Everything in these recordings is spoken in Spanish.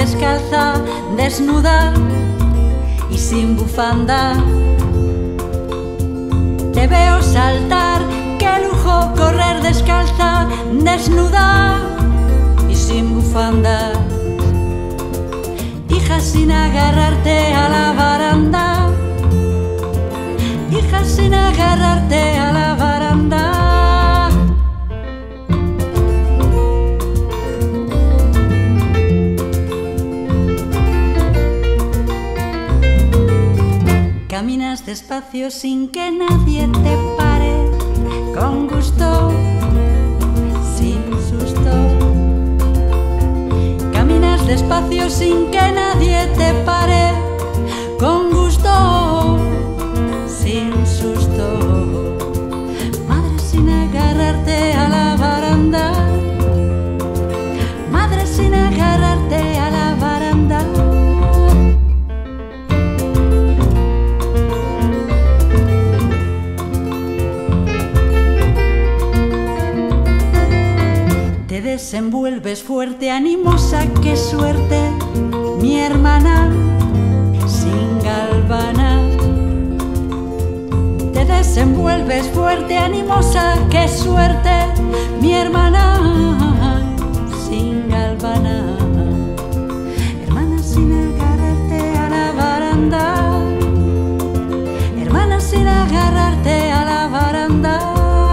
descalza, desnuda y sin bufanda. Te veo saltar, qué lujo correr descalza, desnuda y sin bufanda. Hija, sin agarrarte a la baranda, hija, sin agarrarte a la baranda. Caminas despacio sin que nadie te pare, con gusto, sin susto. Caminas despacio sin que nadie te pare, con gusto, sin susto. Madre, sin agarrarte a la baranda, madre, sin agarrarte a la baranda. Te desenvuelves fuerte, animosa, qué suerte, mi hermana sin galvana. Te desenvuelves fuerte, animosa, qué suerte, mi hermana sin galvana. Hermana, sin agarrarte a la baranda, hermana, sin agarrarte a la baranda.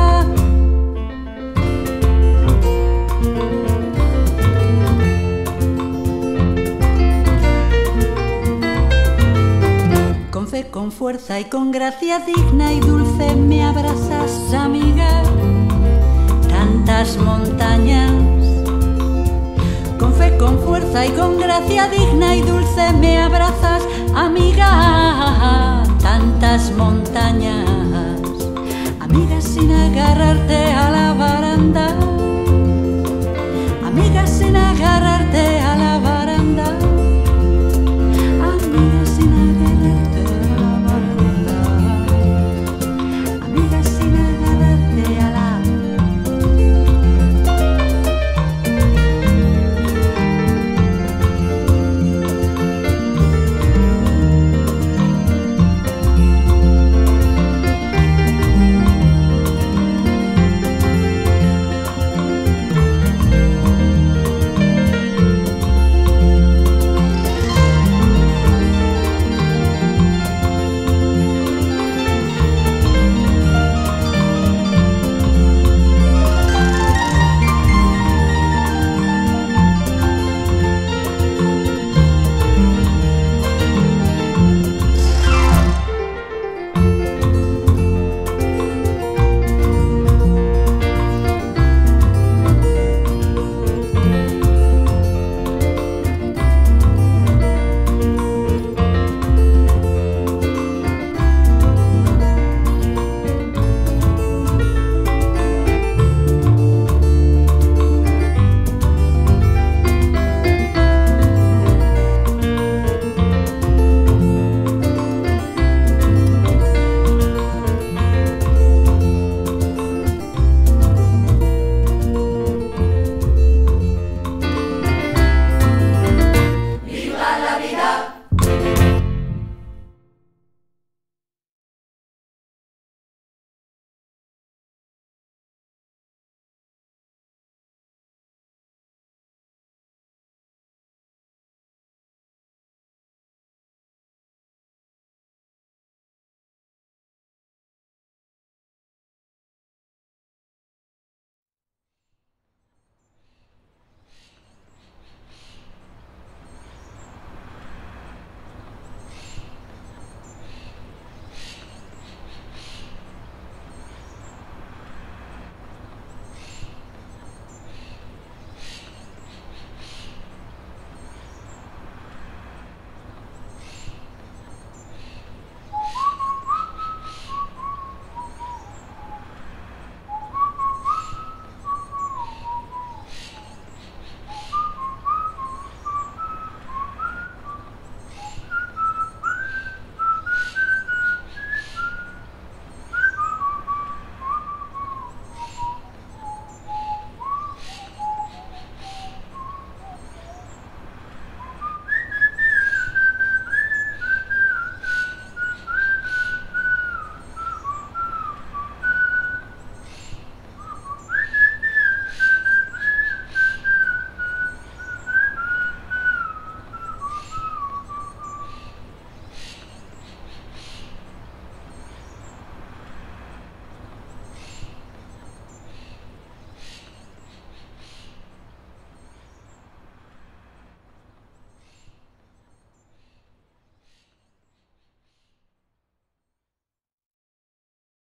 Con fe, con fuerza y con gracia digna y dulce me abrazas, amiga, tantas montañas. Con fe, con fuerza y con gracia digna y dulce me abrazas, amiga, tantas montañas. Amiga, sin agarrarte a la baranda, amiga, sin agarrarte